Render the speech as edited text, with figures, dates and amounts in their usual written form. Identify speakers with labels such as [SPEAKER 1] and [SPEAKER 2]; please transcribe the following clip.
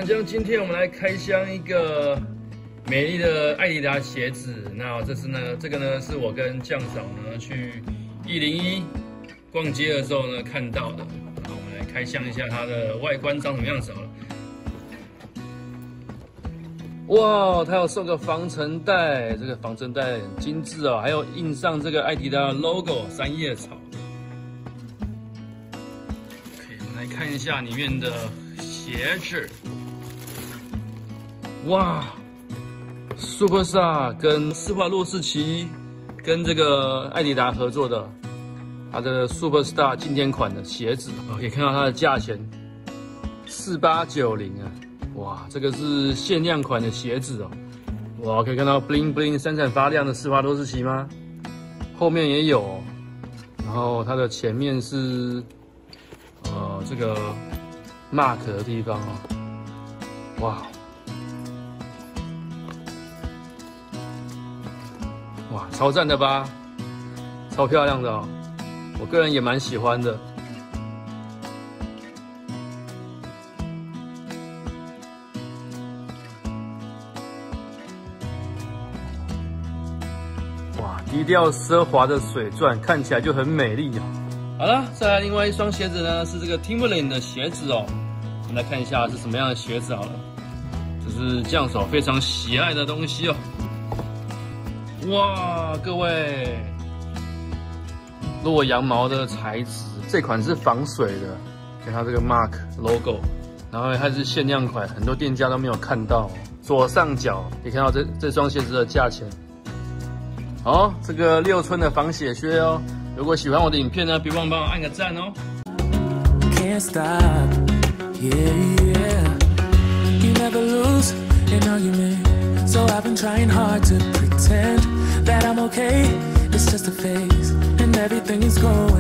[SPEAKER 1] 讲讲，今天我们来开箱一个美丽的艾迪达鞋子。那这个呢是我跟酱嫂呢去101逛街的时候呢看到的。那我们来开箱一下它的外观长什么样子好了。哇，它有送个防尘袋，这个防尘袋很精致哦，还有印上这个艾迪达的 logo 3叶草。OK， 我们来看一下里面的鞋子。哇 ，Superstar 跟施华洛世奇跟这个艾迪达合作的，它的 Superstar 经典款的鞋子，可以看到它的价钱4890啊。哇，这个是限量款的鞋子哦！哇，可以看到 bling bling 闪闪发亮的施华洛世奇吗？后面也有哦，然后它的前面是这个 mark 的地方哦。哇，哇，超赞的吧？超漂亮的哦，我个人也蛮喜欢的。哇，低调奢华的水钻看起来就很美丽啊！好了，再来另外一双鞋子呢，是这个 Timberland 的鞋子哦。我们来看一下是什么样的鞋子好了。这是酱嫂非常喜爱的东西哦。哇，各位，洛阳毛的材质，这款是防水的，看它这个 mark logo， 然后它是限量款，很多店家都没有看到哦。左上角可以看到这双鞋子的价钱。好，这个6寸的防血靴哦。如果喜欢我的影片呢，别忘帮我按个赞哦。Can't stop, yeah, yeah. You never lose an argument, so I've been trying hard to pretend that I'm okay. It's just a phase, and everything is going